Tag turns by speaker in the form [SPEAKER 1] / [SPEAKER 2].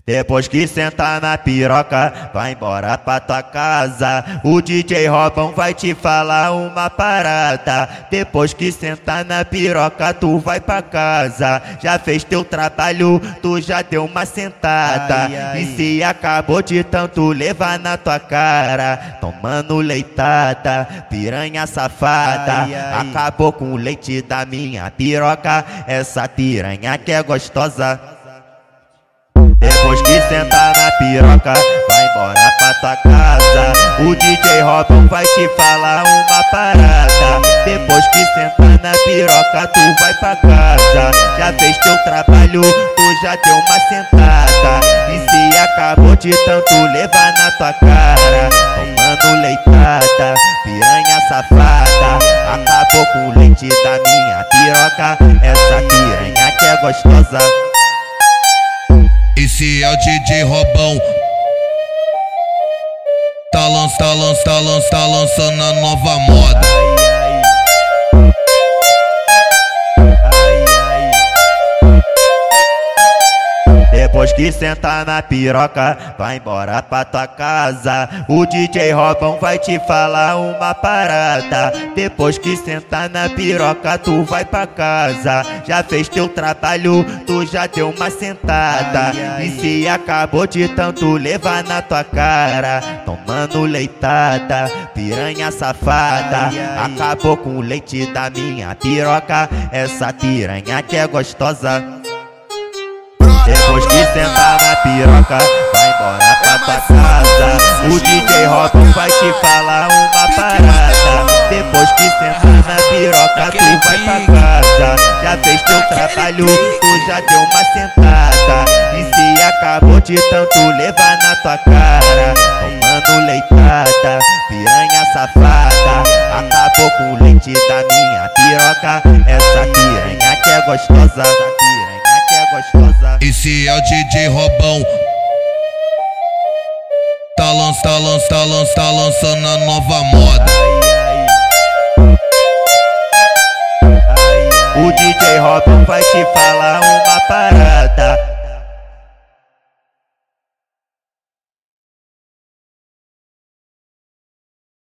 [SPEAKER 1] Depois que sentar na piroca, vai embora pra tua casa. O DJ Robão vai te falar uma parada. Depois que sentar na piroca, tu vai pra casa. Já fez teu trabalho, tu já deu uma sentada. E se acabou de tanto levar na tua cara, tomando leitada, piranha safada. Acabou com o leite da minha piroca, essa piranha que é gostosa. Depois que sentar na piroca, vai embora pra tua casa. O DJ Robão vai te falar uma parada. Depois que sentar na piroca, tu vai pra casa. Já fez teu trabalho, tu já deu uma sentada. E se acabou de tanto levar na tua cara, tomando leitada, piranha safada. Acabou com o leite da minha piroca, essa piranha que é gostosa.
[SPEAKER 2] Esse é o DJ Robão. Tá lançando a nova moda.
[SPEAKER 1] Depois que sentar na piroca, vai embora pra tua casa. O DJ Robão vai te falar uma parada. Depois que sentar na piroca, tu vai pra casa. Já fez teu trabalho, tu já deu uma sentada. E se acabou de tanto levar na tua cara, tomando leitada, piranha safada. Acabou com o leite da minha piroca, essa piranha que é gostosa. Depois que sentar na piroca, vai embora pra tua casa. O DJ Robão vai te falar uma parada. Depois que sentar na piroca, tu vai pra casa. Já fez teu trabalho, tu já deu uma sentada. E se acabou de tanto levar na tua cara, tomando leitada, piranha safada. Acabou com o leite da minha piroca, essa piranha que é gostosa.
[SPEAKER 2] Esse é o DJ Robão. Tá lançando a nova moda.
[SPEAKER 1] O DJ Robão vai te falar uma parada.